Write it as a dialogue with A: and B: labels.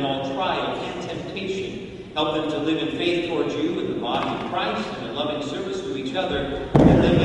A: all trial and temptation. Help them to live in faith towards you and the body of Christ and in loving service to each other, and live